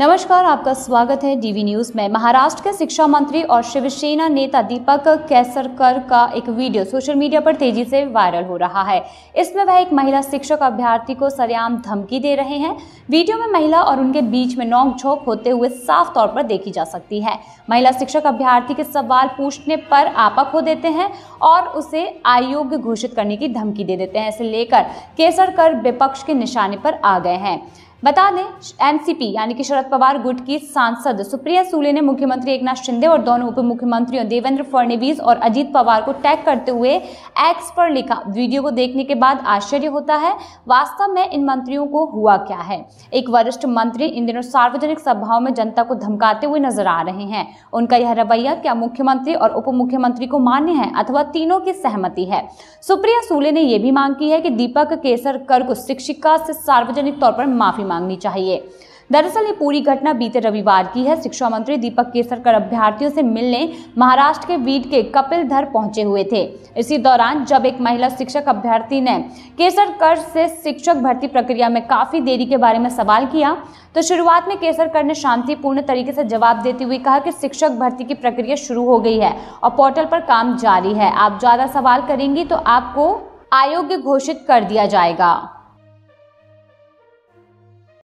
नमस्कार, आपका स्वागत है डीवी न्यूज में। महाराष्ट्र के शिक्षा मंत्री और शिवसेना नेता दीपक केसरकर का एक वीडियो सोशल मीडिया पर तेजी से वायरल हो रहा है। इसमें वह एक महिला शिक्षक अभ्यर्थी को सरेआम धमकी दे रहे हैं। वीडियो में महिला और उनके बीच में नोकझोंक होते हुए साफ तौर पर देखी जा सकती है। महिला शिक्षक अभ्यर्थी के सवाल पूछने पर आपा खो देते हैं और उसे अयोग्य घोषित करने की धमकी दे देते हैं। इसे लेकर केसरकर विपक्ष के निशाने पर आ गए हैं। बता दें, एनसीपी यानी कि शरद पवार गुट की सांसद सुप्रिया सुले ने मुख्यमंत्री एकनाथ शिंदे और दोनों उप मुख्यमंत्रियों देवेंद्र फडणवीस और अजित पवार को टैग करते हुए एक्स पर लिखा। वीडियो को देखने के बाद आश्चर्य होता है, वास्तव में इन मंत्रियों को हुआ क्या है। एक वरिष्ठ मंत्री इन दिनों सार्वजनिक सभाओं में जनता को धमकाते हुए नजर आ रहे हैं। उनका यह रवैया क्या मुख्यमंत्री और उप मुख्यमंत्री को मान्य है अथवा तीनों की सहमति है? सुप्रिया सुले ने यह भी मांग की है कि दीपक केसरकर को शिक्षिका से सार्वजनिक तौर पर माफी मांगनी चाहिए। दरअसल ये पूरी घटना बीते रविवार की है। शिक्षा मंत्री दीपक केसरकर अभ्यर्थियों से मिलने महाराष्ट्र के बीड के कपिलधर पहुंचे हुए थे। इसी दौरान जब एक महिला शिक्षक अभ्यर्थी ने केसरकर से शिक्षक भर्ती प्रक्रिया में काफी देरी के बारे में सवाल किया, तो शुरुआत में केसरकर ने शांतिपूर्ण तरीके से जवाब देते हुए कहा कि शिक्षक भर्ती की प्रक्रिया शुरू हो गई है और पोर्टल पर काम जारी है। आप ज्यादा सवाल करेंगी तो आपको अयोग्य घोषित कर दिया जाएगा।